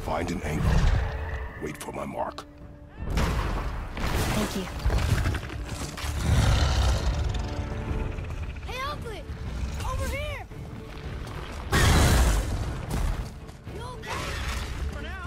Find an angle. Wait for my mark. Thank you. Hey, Ugly! Over here! You okay? For now.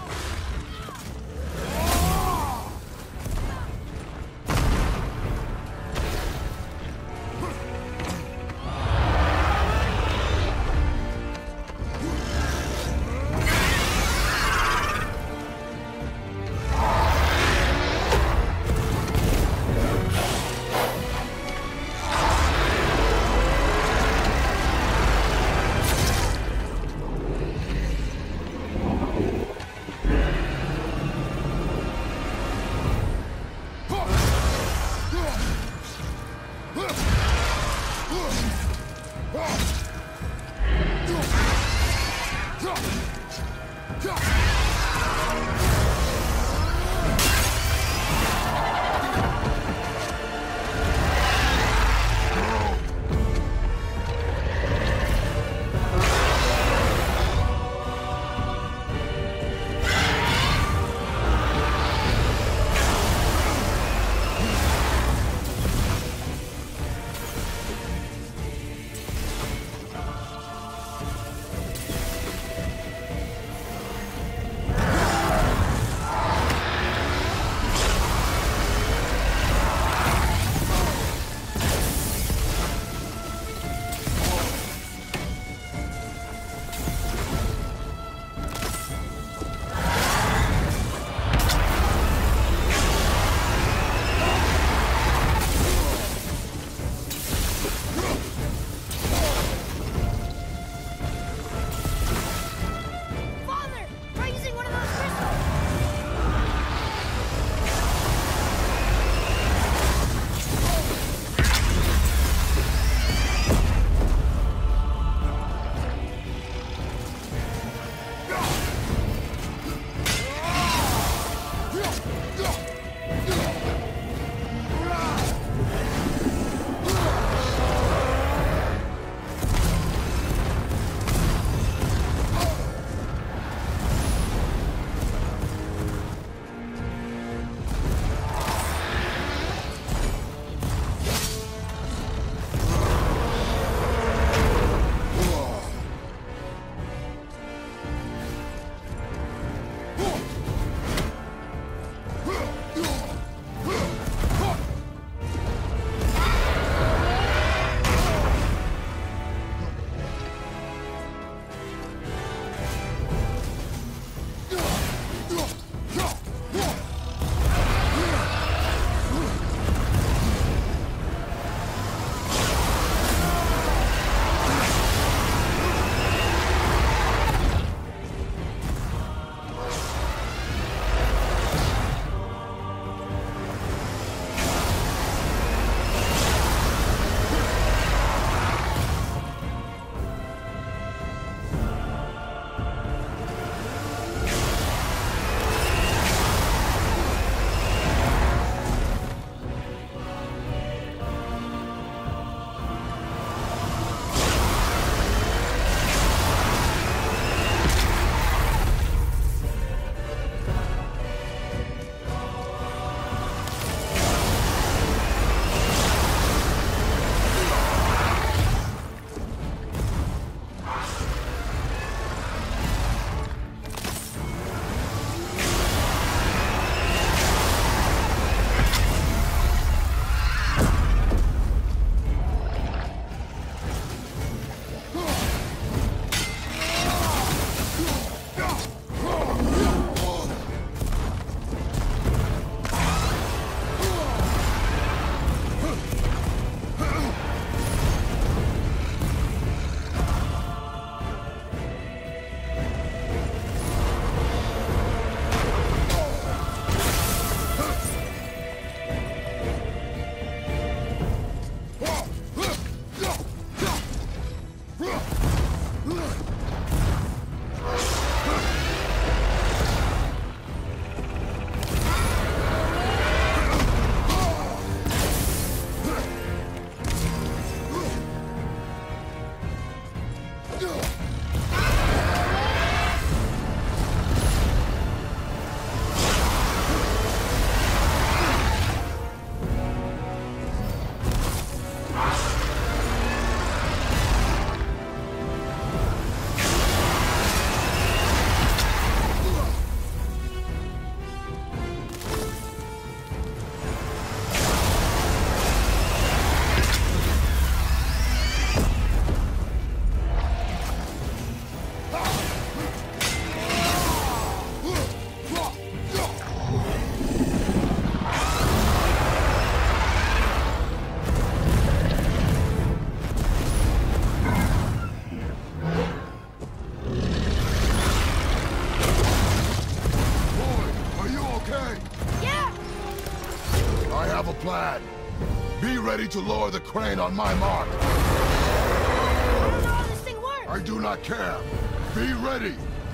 plan. Be ready to lower the crane on my mark. I don't know how this thing works. I do not care. Be ready.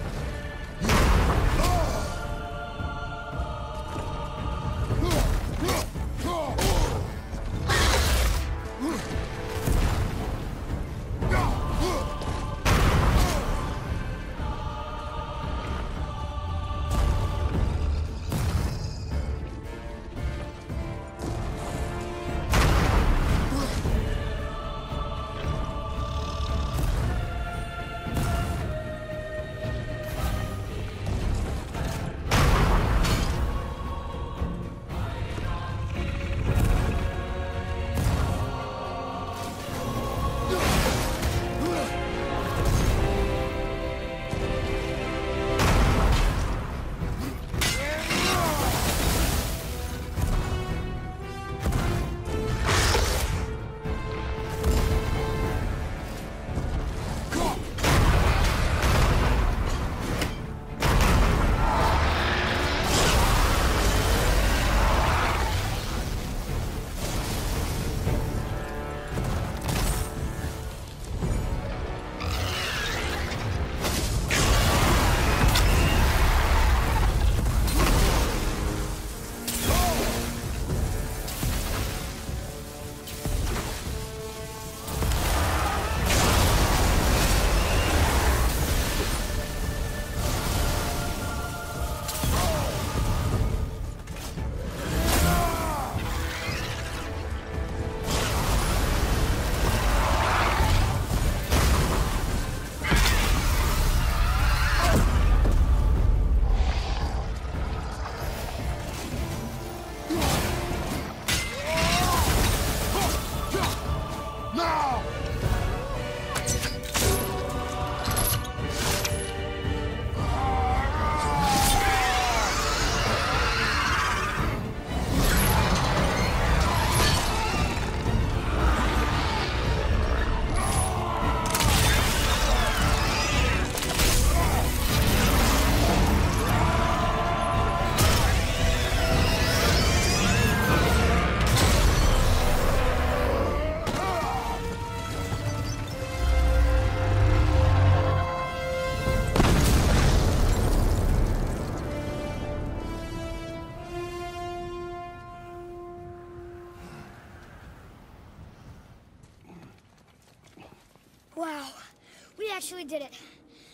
Wow, we actually did it.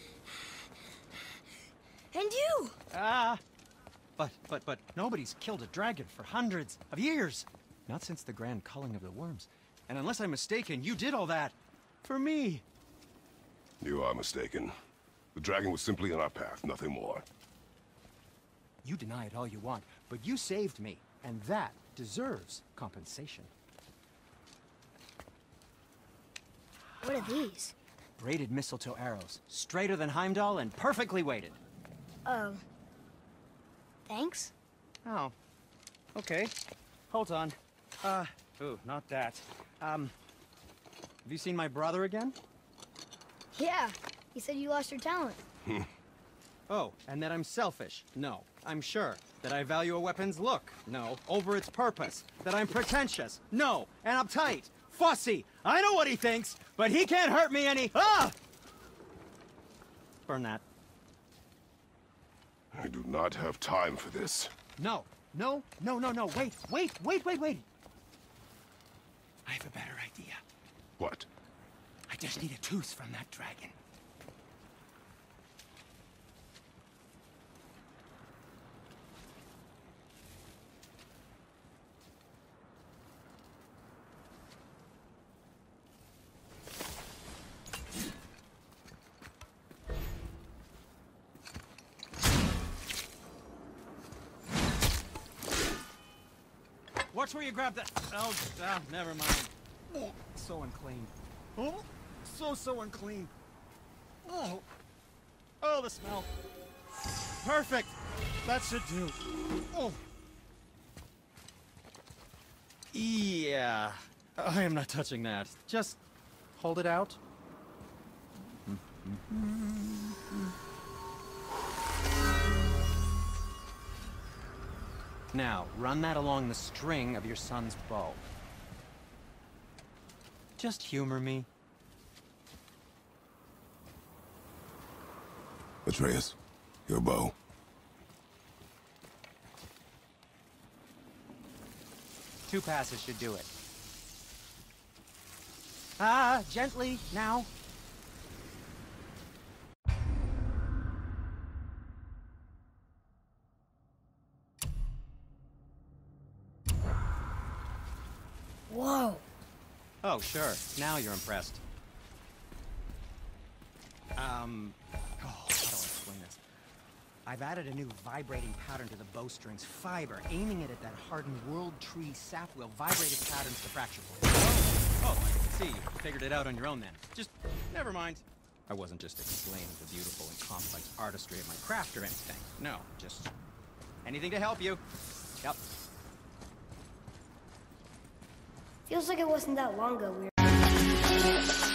And you! But nobody's killed a dragon for hundreds of years. Not since the grand culling of the worms. And unless I'm mistaken, you did all that for me. You are mistaken. The dragon was simply in our path, nothing more. You deny it all you want, but you saved me, and that deserves compensation. What are these? Braided mistletoe arrows, straighter than Heimdall and perfectly weighted. Oh. Thanks? Oh. Okay. Hold on. Ooh, not that. Have you seen my brother again? Yeah, he said you lost your talent. Oh, and that I'm selfish? No, I'm sure. That I value a weapon's look? No, over its purpose. That I'm pretentious? No, and uptight. Fussy! I know what he thinks, but he can't hurt me any— Ah! Burn that. I do not have time for this. No. Wait. I have a better idea. What? I just need a tooth from that dragon. Watch where you grab that. Oh, never mind. Oh, so unclean. Oh, so unclean. Oh, the smell. Perfect. That should do. Oh. Yeah. I am not touching that. Just hold it out. Now, run that along the string of your son's bow. Just humor me. Atreus, your bow. Two passes should do it. Gently, now. Whoa. Oh, sure. Now you're impressed. How do I explain this? I've added a new vibrating pattern to the bowstring's fiber, aiming it at that hardened world tree sap wheel vibrated patterns to fracture point. Oh, I can see. You figured it out on your own then. Just, never mind. I wasn't just explaining the beautiful and complex artistry of my craft or anything. No, just anything to help you. Yep. Feels like it wasn't that long ago we were...